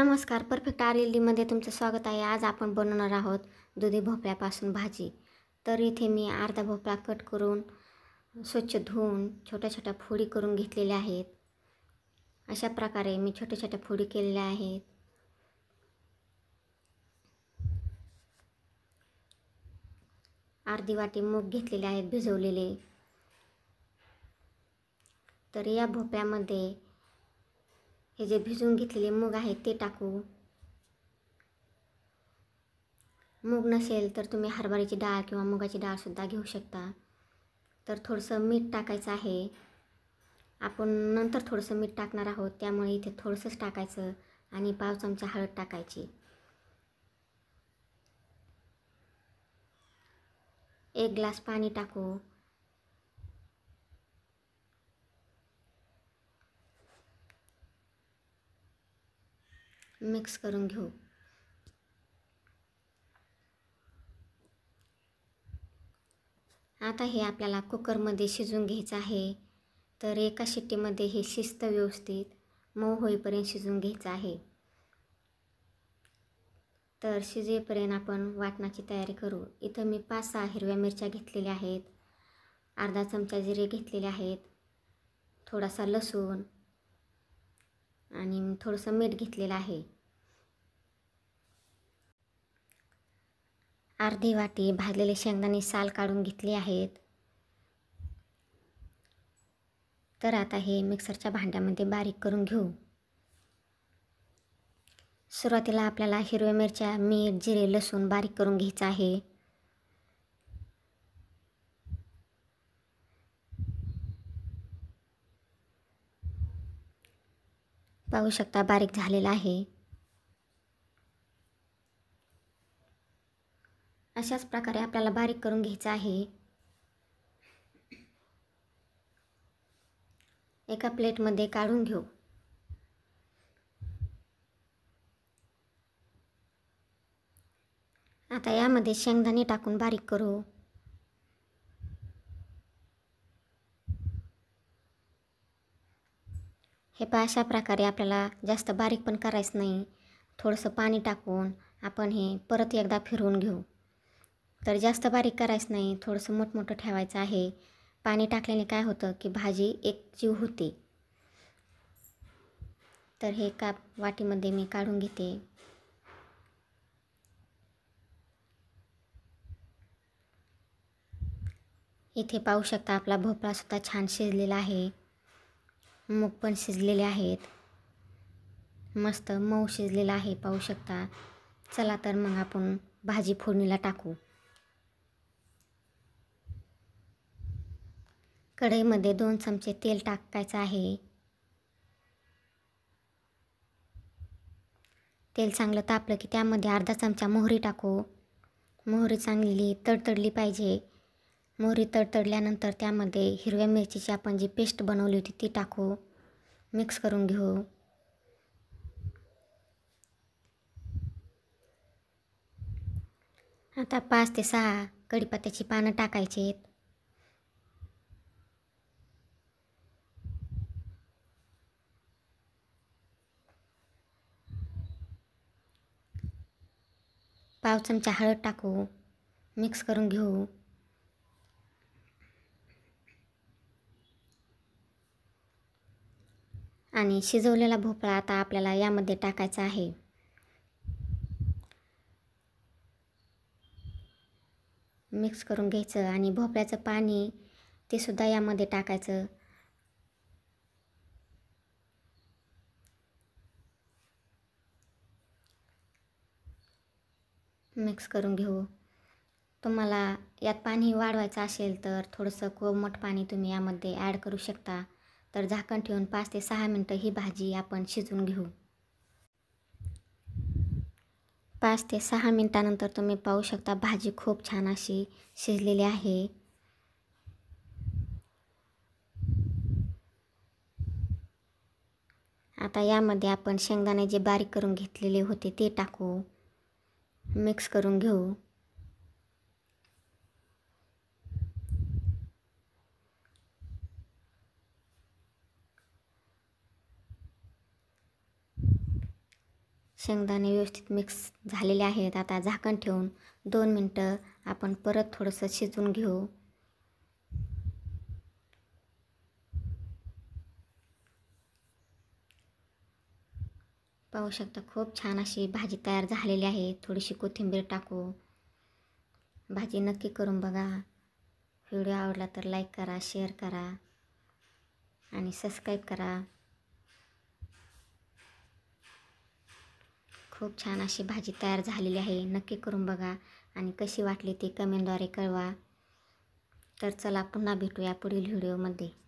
नमस्कार, परफेक्ट RLDमध्ये तुमचं स्वागत आहे. आज आपण बनवणार आहोत दुधी भोपळ्यापासून भाजी. तर इथे मी अर्धा भोपळा कट करून स्वच्छ धुवून छोट्या छोट्या फोडी करून घेतलेल्या आहेत. अशा प्रकारे मी छोट्या छोट्या फोडी केलेल्या आहेत. अर्धी वाटी मूग घेतलेले आहेत भिजवलेले. तर या भोपळ्यामध्ये हे जे भिजवून घेतलेले मूग आहेत ते टाकू. मूग नसेल तर तुम्ही हरभऱ्याची डाळ किंवा मुगाची डाळसुद्धा घेऊ शकता. तर थोडंसं मीठ टाकायचं आहे. आपण नंतर थोडंसं मीठ टाकणार आहोत, त्यामुळे इथे थोडंसंच टाकायचं आणि पाव चमचा हळद टाकायची. 1 ग्लास पाणी टाकू. मिक्स करून घेऊ. आता हे आपल्याला कुकरमध्ये शिजवून घ्यायचं आहे. तर एका शिट्टीमध्ये हे शिजतं व्यवस्थित, मऊ होईपर्यंत शिजवून घ्यायचं आहे. तर शिजेपर्यंत आपण वाटणाची तयारी करू. इथं मी 5-6 हिरव्या मिरच्या घेतलेल्या आहेत, अर्धा चमचा जिरे घेतलेले आहेत, थोडासा लसूण आणि थोडंसं मीठ घेतलेलं आहे. अर्धी वाटी भाजलेले शेंगदाणे साल काढून घेतले आहेत. तर आता हे मिक्सरच्या भांड्यामध्ये बारीक करून घेऊ. सुरुवातीला आपल्याला हिरव्या मिरच्या, मीठ, जिरे, लसूण बारीक करून घ्यायचं आहे. पाहू शकता बारीक झालेला आहे. अशाच प्रकारे आपल्याला बारीक करून घ्यायचं आहे. एका प्लेटमध्ये काढून घेऊ. आता यामध्ये शेंगदाणे टाकून बारीक करू. हे पहा, अशा प्रकारे आपल्याला जास्त बारीक पण करायचं नाही. थोडंसं पाणी टाकून आपण हे परत एकदा फिरवून घेऊ. तर जास्त बारीक करायचं नाही, थोडंसं मोठमोठं ठेवायचं आहे. पाणी टाकल्याने काय होतं की भाजी एकजीव होते. तर हे एका वाटीमध्ये मी काढून घेते. इथे पाहू शकता आपला भोपळासुद्धा छान शिजलेला आहे. मूग पण शिजलेले आहेत. मस्त मऊ शिजलेला आहे, पाहू शकता. चला तर मग आपण भाजी फोडणीला टाकू. कढईमध्ये 2 चमचे तेल टाकायचं आहे. तेल चांगलं तापलं की त्यामध्ये अर्धा चमचा मोहरी टाकू. मोहरी चांगली तडतडली पाहिजे. मोहरी तडतडल्यानंतर त्यामध्ये हिरव्या मिरचीची आपण जी पेस्ट बनवली होती ती टाकू. मिक्स करून घेऊ. आता 5 ते 6 कढीपत्त्याची पानं टाकायची आहेत. पाव चमचा हळद टाकू. मिक्स करून घेऊ. आणि शिजवलेला भोपळा आता आपल्याला यामध्ये टाकायचा आहे. मिक्स करून घ्यायचं आणि भोपळ्याचं पाणी ते सुद्धा यामध्ये टाकायचं. मिक्स करून घेऊ. तुम्हाला यात पाणी वाढवायचं असेल तर थोडंसं कोमट पाणी तुम्ही यामध्ये ॲड करू शकता. तर झाकण ठेवून 5 ते 6 मिनटं ही भाजी आपण शिजवून घेऊ. 5 ते 6 मिनटानंतर तुम्ही पाहू शकता भाजी खूप छान अशी शिजलेली आहे. आता यामध्ये आपण शेंगदाणे जे बारीक करून घेतलेले होते ते टाकू. मिक्स करून घेऊ. शेंगदाणे व्यवस्थित मिक्स झालेले आहेत. आता झाकण ठेवून 2 मिनटं आपण परत थोडंसं शिजवून घेऊ. पाहू शकता खूप छान अशी भाजी तयार झालेली आहे. थोडीशी कोथिंबीर टाकू. भाजी नक्की करून बघा. व्हिडिओ आवडला तर लाईक करा, शेअर करा आणि सबस्क्राईब करा. खूप छान अशी भाजी तयार झालेली आहे. नक्की करून बघा आणि कशी वाटली ती कमेंटद्वारे कळवा. तर चला पुन्हा भेटूया पुढील व्हिडिओमध्ये.